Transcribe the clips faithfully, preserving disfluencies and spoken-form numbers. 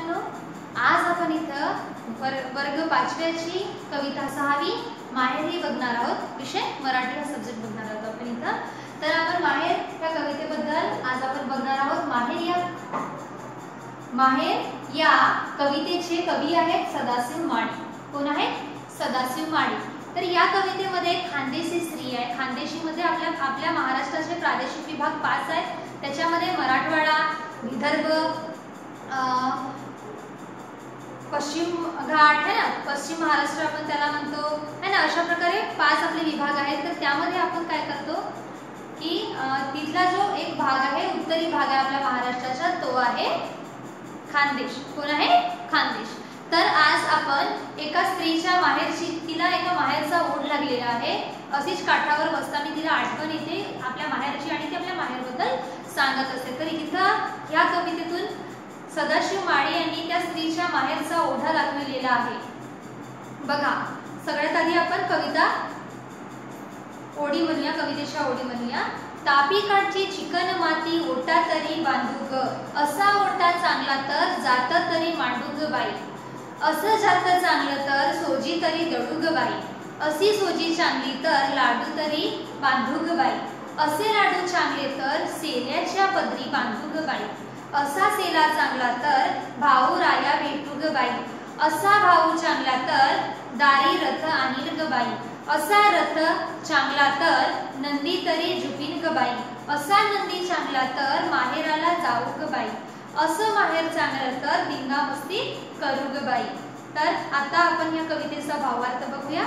मुलांनो, आज आपण इथं वर्ग पाचव्याची कविता सहावी माहेर ही बघणार आहोत. विषय मराठी हा सब्जेक्ट बघणार आहोत आपण इथं. तर आपण माहेर या कवितेबद्दल आज आपण बघणार आहोत. माहेर या माहेर या कवितेचे कवी आहेत सदाशिव माळी. कोण आहेत? सदाशिव माळी. तर या कवितेमध्ये खानदेशी स्त्री आहे. खानदेशीमध्ये आपल्या आपल्या महाराष्ट्राचे प्रादेशिक विभाग पाच आहेत. त्याच्यामध्ये मराठवाडा, विदर्भ, पश्चिम घाट है ना, पश्चिम महाराष्ट्र आपण त्याला म्हणतो है ना, अशा प्रकारे पाच आपले विभाग आहेत. तर त्यामध्ये आपण काय करतो की तिथला जो एक भाग आहे, उत्तरी भाग आहे आपल्या महाराष्ट्राचा, तो आहे खानदेश. कोण आहे? खानदेश. तर आज आपण एका स्त्रीच्या माहेरची, तिला एका माहेरचा ओढ लागलेला आहे. अशीच काठावर बसताना तिला आठवण येते आपल्या माहेरची आणि ती आपल्या माहेरबद्दल सांगत असते. तर इथं ह्या कवितेतून सदाशिव माळी यांनी त्या स्त्रीच्या माहेरचा ओढा दाखवलेला आहे. बघा, सगळ्यात आधी आपण कविता ओढी म्हणूया, कवितेच्या ओढी म्हणूया. तापी काठची चिकन माती ओटा तरी बांधू ग, असा ओटा चांगला तर जात तरी मांडू ग बाई, असं जात चांगलं तर सोजी तरी दळू ग बाई, अशी सोजी चांगली तर लाडू तरी बांधू ग बाई, असे लाडू चांगले तर सेल्याच्या पदरी बांधू ग बाई, असा सेला चांगला तर भाऊ राया भेटू ग बाई, असा भाऊ चांगला तर दारी रथ आणील ग बाई, असा रथ चांगला तर नंदी तरी झुपीन ग बाई, असा नंदी चांगला तर माहेराला जाऊ ग बाई, असं माहेर चांगलं तर धिंगा मस्ती करू ग बाई. तर आता आपण या कवितेचा भावार्थ बघूया.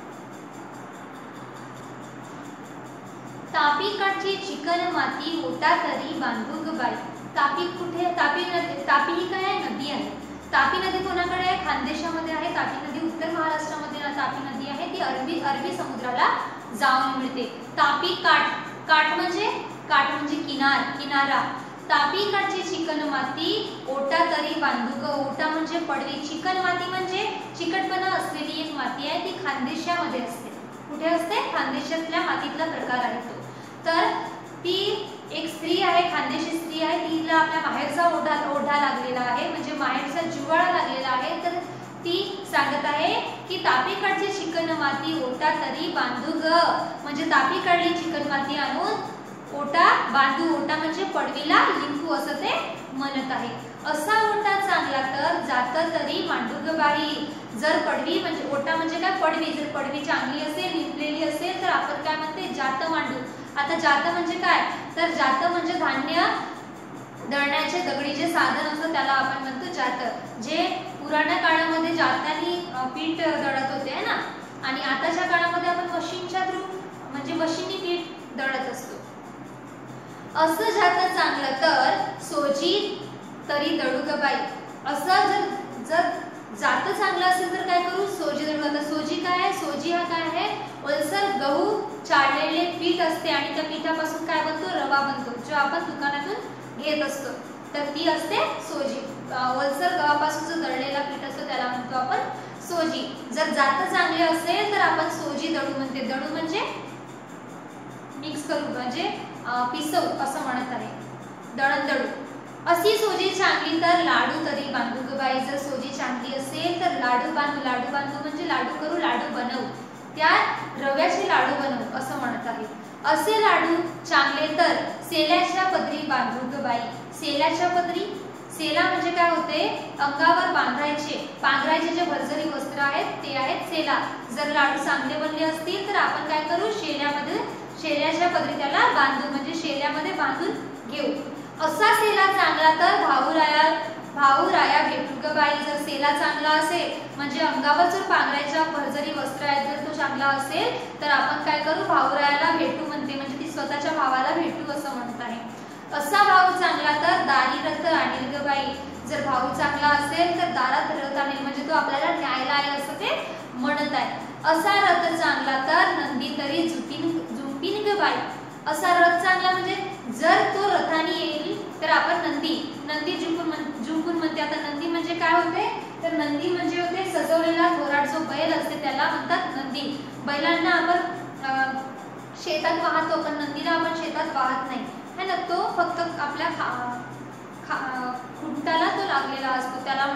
तापी काठची चिकन माती ओटा तरी बांधू ग बाई. तापी कुठे? तापी नदी. तापी ही काय आहे? नदी आहे. तापी नदी कोणाकडे आहे? खानदेशामध्ये आहे. तापी नदी उत्तर महाराष्ट्रामध्ये तापी नदी आहे. ती अरबी अरबी समुद्राला जाऊन मिळते. तापी काठ. काठ म्हणजे काठ म्हणजे किनार, किनारा. तापी काठची चिकन माती ओटा तरी बांधू ग. ओटा म्हणजे पडवी. चिकन माती म्हणजे चिकटपणा असलेली एक माती आहे. ती खानदेशामध्ये असते. कुठे असते? खानदेशातल्या मातीतला प्रकार आहे तो. तर ती एक स्त्री आहे, खानदेशी स्त्री आहे. तिला आपल्या माहेरचा ओढा ओढा लागलेला आहे, म्हणजे माहेरचा जिव्हाळा लागलेला आहे. तर ती सांगत आहे की तापी काढची चिकन माती ओटा तरी बांधू ग, म्हणजे तापी काढली चिकन माती आणून ओटा बांधू. ओटा म्हणजे पडवीला लिंकू असं ते म्हणत आहे. असा ओटा चांगला तर जात तरी मांडू ग बाई. जर पडवी म्हणजे ओटा म्हणजे काय? पडवी. जर पडवी चांगली असेल, लिंपलेली असेल तर आपण काय म्हणते? जात मांडू. आता जात म्हणजे काय? तर जात म्हणजे धान्य दळण्याचे दगडीचे साधन असतं, त्याला आपण म्हणतो जात. जे पुराण्या काळामध्ये जात्यानी पीठ दळत होते है ना, आणि आताच्या काळामध्ये आपण मशीनच्या थ्रू म्हणजे मशीनी पीठ दळत असतो. असं जात चांगलं तर सोजी तरी दळू ग बाई. असं जर जर जात चांगलं असेल तर काय करू? सोजी दळू. आता सोजी काय आहे? सोजी हा काय आहे? ओलसर गहू चाळलेले पीठ असते आणि त्या पिठापासून काय बनतो? रवा बनतो, जो आपण दुकानातून घेत असतो. तर ती असते सोजी. ओलसर गव्हापासून जो दळलेला पीठ असतो त्याला म्हणतो आपण सोजी. जर जात चांगले असेल तर आपण सोजी दळू म्हणते. दळू म्हणजे मिक्स करू, म्हणजे पिसवू असं म्हणत आहे. दळण दळू. अशी सोजी चांगली तर लाडू तरी बांधू ग बाई. जर सोजी चांगली असेल तर लाडू बांधू. लाडू बांधू म्हणजे लाडू करू, लाडू बनवू, त्या रव्याचे लाडू बनवू असं म्हणत आहे. असे लाडू चांगले तर सेल्याच्या पदरी बांधू ग बाई. सेल्याच्या पदरी. सेला म्हणजे काय होते? अंगावर बांधायचे, पांघरायचे जे भरजरी वस्त्र आहेत ते आहेत सेला. जर लाडू चांगले बनले असतील तर आपण काय करू? शेल्यामध्ये शेल्याच्या पदरी त्याला बांधू, म्हणजे शेल्यामध्ये बांधून घेऊ. असा सेला चांगला तर भाऊ राया भाऊ राया भेटू ग बाई. जर सेला चांगला असेल म्हणजे अंगावर जर पांघरायचा भरजरी वस्त्र आहे, जर तो चांगला असेल तर आपण काय करू? भाऊरायाला भेटू म्हणते, म्हणजे ती स्वतःच्या भावाला भेटू असं म्हणत आहे. असा भाऊ चांगला तर दारी रथ आणील ग बाई. जर भाऊ चांगला असेल तर दारात रथ आणील, म्हणजे तो आपल्याला न्यायला आहे असं ते म्हणत आहे. असा रथ चांगला तर नंदी तरी झुपीन झुंपीन ग बाई. असा रथ चांगला म्हणजे जर तो रथाने येईल तर आपण नंदी नंदी झुंपून झुंपून म्हणते. आता नंदी म्हणजे काय होते? तर नंदी म्हणजे होते सजवलेला घोराट जो बैल असते त्याला म्हणतात नंदी. बैलांना आपण शेतात वाहतो, पण नंदीला आपण शेतात वाहत नाही है ना. तो फक्त आपल्या खुंटाला तो लागलेला असतो, त्याला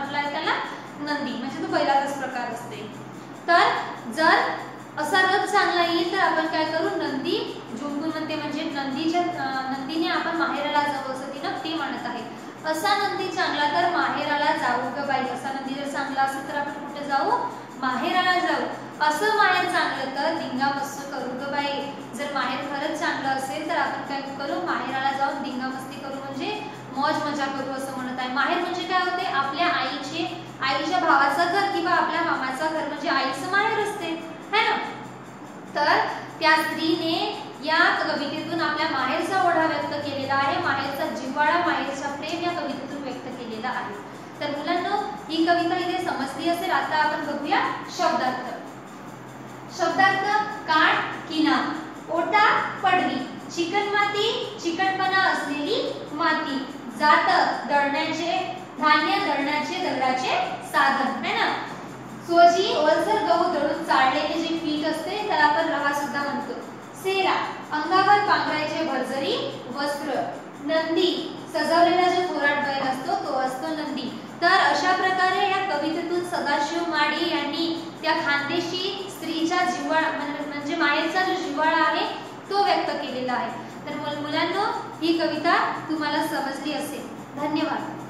नंदी, म्हणजे तो बैलाचाच प्रकार असते. तर जर असा रथ चांगला येईल तर आपण काय करू, नंदी झुंकून म्हणते, म्हणजे नंदीच्या नंदीने आपण माहेराला जाऊ असं तिनं ती म्हणत आहे. असा नंदी चांगला तर माहेराला जाऊ ग बाई. असा नंदी जर चांगला असेल तर आपण कुठे जाऊ, माहेराला जाऊ. असं माहेर चांगलं तर दिंगा मस्त करू ग बाई. जर माहेर खरंच चांगलं असेल तर आपण काय करू, माहेराला जाऊन दिंगा मस्ती करू, म्हणजे मौज मजा करू असं म्हणत आहे. माहेर म्हणजे काय होते, आपल्या आईचे आईच्या भावाचं घर किंवा आपल्या मामाचं घर, म्हणजे आईचं माहेर असते है ना. तर त्या स्त्रीने या कवितेतून आपल्या माहेरचा ओढा व्यक्त केलेला आहे, माहेरचा जिव्हाळा, माहेरचा प्रेम या कवितेतून व्यक्त केलेला आहे. तर मुलांनो ही कविता इथे समजली असेल. आता आपण बघूया शब्दार्थ. शब्दार्थ काठ किनार, ओटा पडवी, चिकन माती चिकटपणा असलेली माती, जात दळण्याचे धान्य दळण्याचे दगडाचे साधन है ना. सोजी ओलसर गहू दळून चाळलेले जे पीठ असते त्याला आपण रवा सुद्धा म्हणतो. सेरा अंगावर पांघरायचे भरजरी वस्त्र, नंदी सजवलेला जो थोराट बैल असतो तो असतो नंदी. तर अशा प्रकारे या कवितेतून सदाशिव माडी यांनी त्या खानदेशी स्त्रीच्या जिव्हाळा म्हणजे मायेचा जो जिव्हाळा आहे तो व्यक्त केलेला आहे. तर मुलांनो ही कविता तुम्हाला समजली असेल. धन्यवाद.